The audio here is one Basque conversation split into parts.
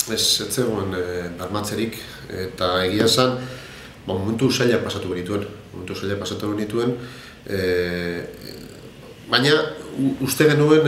ez zegoen bermatzerik, eta egia esan, momentu zaila pasatu genituen, baina uste genuen,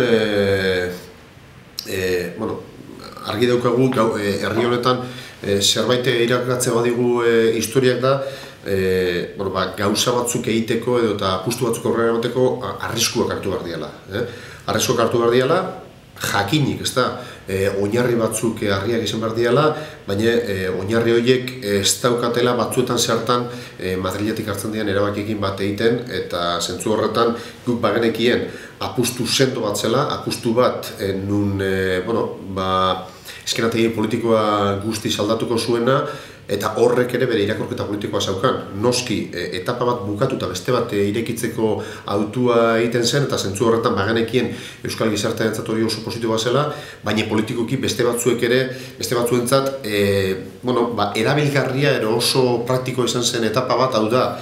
argi daukagu, herri honetan, zerbait irakatzen badigu historiak da, gauza batzuk egiteko edo eta apustu batzuk aurrera emateko arriskuak hartu behar diala. Arriskuak hartu behar diala, jakinik, ez da, oinarri batzuk harriak izan behar diala, baina oinarri horiek ez daukatela batzuetan zertan Madriletik hartzen dian erabakiekin bat egiten, eta zentzu horretan guk bagenekien apustu sendo bat zela, apustu bat nun, eskenategi politikoa guztiz aldatuko zuena, eta horrek ere bere irakorketa politikoa zaukan. Noski, etapa bat bukatu eta beste bat irekitzeko autua egiten zen, eta zentzu horretan bagenekien Euskal Gizartearentzat hori oso positiboa zela, baina politikoki beste batzuek ere, beste batzuentzat, erabilgarria ero oso praktikoa izan zen etapa bat, hau da,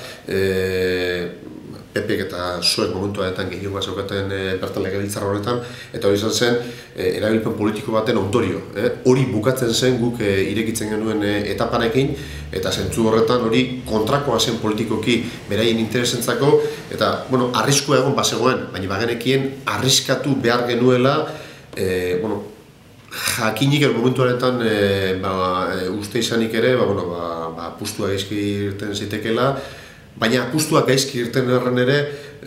Pepek eta zuek momentuaretan gehionga zaukaten bertan legebiltzar horretan, eta hori izan zen erabilpen politiko baten ondorio. Hori bukatzen zen guk irekitzen genuen etaparekin, eta zentzu horretan hori kontrakoa zen politikoki beraien interesentzako, eta arriskua egon bazegoen, baina bagenekien arriskatu behar genuela, jakinik momentuaretan uste izanik ere, apustua gaizki irten zitekeela, baina apustuak gaizki irten erren ere,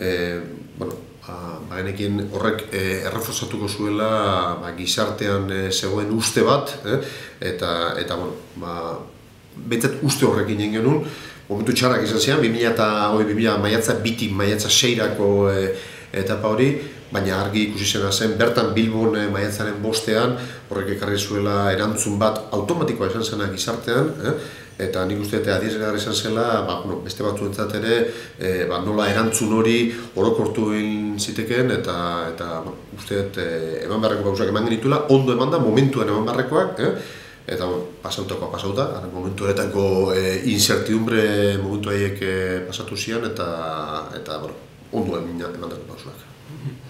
bagenekien horrek erreforzatuko zuela gizartean zegoen uste bat, eta betzat uste horrekin egin genuen, momentu txarrak izan zian, 2000 maiatza 6-ako etapa hori, baina argi ikusi zena zen, bertan Bilbon maiatzaren 5ean, horrek ekarri zuela erantzun bat automatikoa izan zena gizartean, eta nik uste eta adierazgarria izan zela, beste batzuentzat ere, nola erantzun hori orokortu egin zitekeen, eta uste eman beharreko gauzak eman genituela, ondo eman da, momentuan eman beharrekoak, eta pasauta, momentu horretako incertidumbre momentu haiek pasatu zian, eta ondo eman dako gauzak.